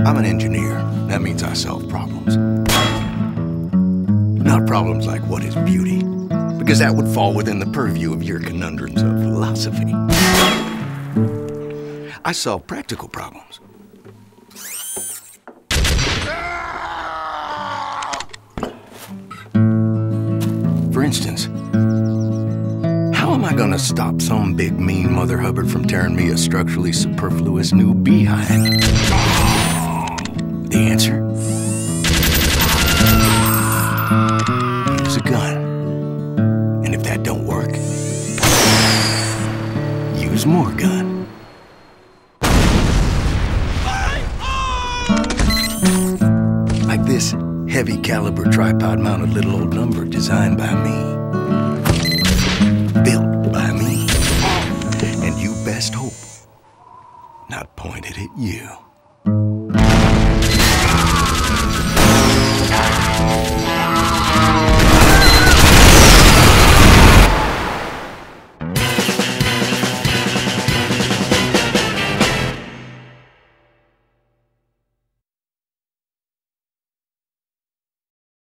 I'm an engineer. That means I solve problems. Not problems like what is beauty, because that would fall within the purview of your conundrums of philosophy. I solve practical problems. For instance, how am I gonna stop some big mean Mother Hubbard from tearing me a structurally superfluous new behind? The answer? Use a gun. And if that don't work, use more gun. Like this heavy caliber tripod mounted little old number designed by me. Built by me. And you best hope not pointed at you.